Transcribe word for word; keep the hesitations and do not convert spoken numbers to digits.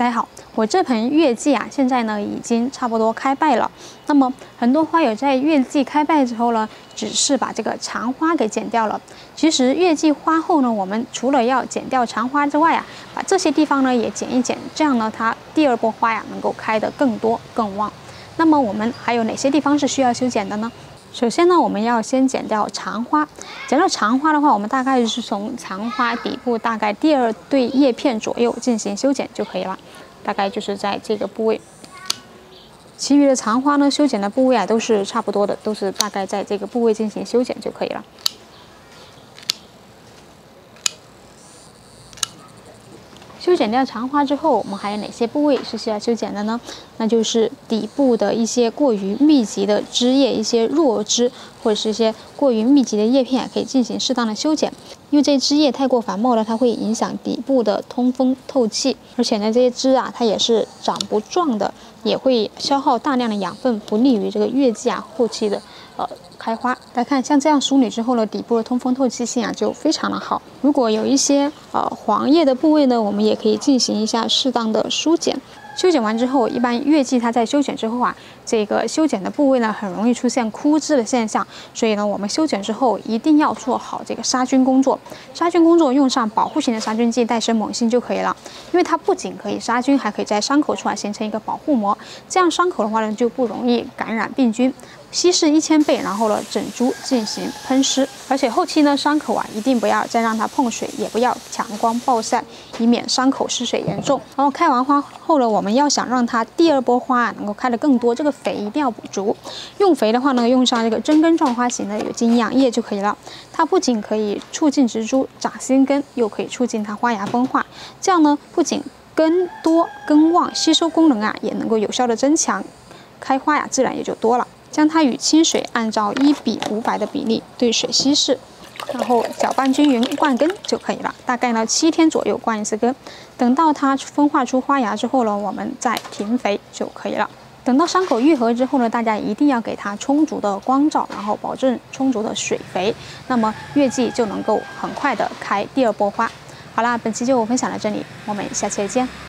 大家好，我这盆月季啊，现在呢已经差不多开败了。那么很多花友在月季开败之后呢，只是把这个长花给剪掉了。其实月季花后呢，我们除了要剪掉长花之外啊，把这些地方呢也剪一剪，这样呢它第二波花呀能够开得更多更旺。那么我们还有哪些地方是需要修剪的呢？ 首先呢，我们要先剪掉长花。剪掉长花的话，我们大概是从长花底部大概第二对叶片左右进行修剪就可以了，大概就是在这个部位。其余的长花呢，修剪的部位啊都是差不多的，都是大概在这个部位进行修剪就可以了。 修剪掉长花之后，我们还有哪些部位是需要修剪的呢？那就是底部的一些过于密集的枝叶、一些弱枝或者是一些过于密集的叶片，可以进行适当的修剪。因为这些枝叶太过繁茂了，它会影响底部的通风透气，而且呢，这些枝啊，它也是长不壮的，也会消耗大量的养分，不利于这个月季啊后期的呃。 开花，大家看，像这样梳理之后呢，底部的通风透气性啊就非常的好。如果有一些呃黄叶的部位呢，我们也可以进行一下适当的梳剪。修剪完之后，一般月季它在修剪之后啊，这个修剪的部位呢很容易出现枯枝的现象，所以呢，我们修剪之后一定要做好这个杀菌工作。杀菌工作用上保护型的杀菌剂戴森猛星就可以了，因为它不仅可以杀菌，还可以在伤口处啊形成一个保护膜，这样伤口的话呢就不容易感染病菌。 稀释一千倍，然后呢整株进行喷湿，而且后期呢伤口啊一定不要再让它碰水，也不要强光暴晒，以免伤口失水严重。然后开完花后呢，我们要想让它第二波花啊能够开得更多，这个肥一定要补足。用肥的话呢，用上这个针根状花型的有机营养液就可以了。它不仅可以促进植株长新根，又可以促进它花芽分化，这样呢不仅根多根旺，吸收功能啊也能够有效的增强，开花呀自然也就多了。 将它与清水按照一比五百的比例兑水稀释，然后搅拌均匀，灌根就可以了。大概呢七天左右灌一次根，等到它分化出花芽之后呢，我们再停肥就可以了。等到伤口愈合之后呢，大家一定要给它充足的光照，然后保证充足的水肥，那么月季就能够很快的开第二波花。好啦，本期就分享到这里，我们下期再见。